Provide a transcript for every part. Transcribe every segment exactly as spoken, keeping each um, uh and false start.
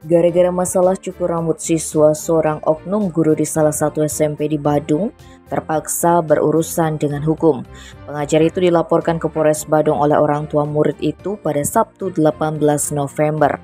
Gara-gara masalah cukur rambut siswa, seorang oknum guru di salah satu S M P di Badung terpaksa berurusan dengan hukum. Pengajar itu dilaporkan ke Polres Badung oleh orang tua murid itu pada Sabtu delapan belas November.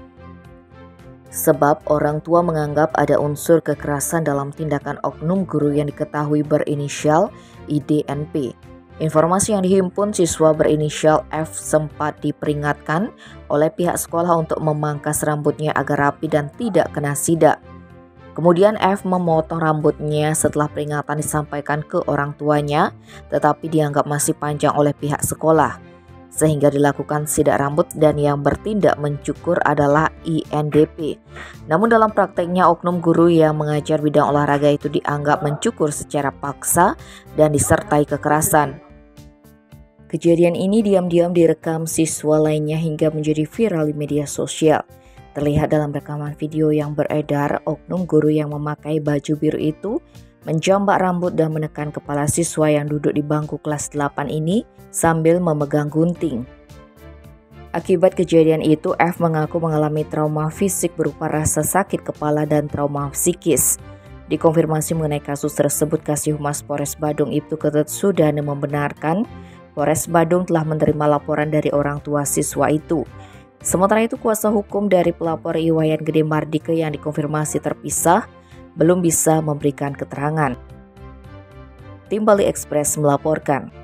Sebab orang tua menganggap ada unsur kekerasan dalam tindakan oknum guru yang diketahui berinisial I D N P. Informasi yang dihimpun, siswa berinisial F sempat diperingatkan oleh pihak sekolah untuk memangkas rambutnya agar rapi dan tidak kena sidak. Kemudian F memotong rambutnya setelah peringatan disampaikan ke orang tuanya, tetapi dianggap masih panjang oleh pihak sekolah, sehingga dilakukan sidak rambut dan yang bertindak mencukur adalah I N D P. Namun dalam prakteknya oknum guru yang mengajar bidang olahraga itu dianggap mencukur secara paksa dan disertai kekerasan. Kejadian ini diam-diam direkam siswa lainnya hingga menjadi viral di media sosial. Terlihat dalam rekaman video yang beredar, oknum guru yang memakai baju biru itu menjambak rambut dan menekan kepala siswa yang duduk di bangku kelas delapan ini sambil memegang gunting. Akibat kejadian itu, F mengaku mengalami trauma fisik berupa rasa sakit kepala dan trauma psikis. Dikonfirmasi mengenai kasus tersebut, Kasih Humas Polres Badung Ibtu Ketut Sudana membenarkan Polres Badung telah menerima laporan dari orang tua siswa itu. Sementara itu, kuasa hukum dari pelapor Iwayan Gede Mardike yang dikonfirmasi terpisah belum bisa memberikan keterangan. Tim Bali Express melaporkan.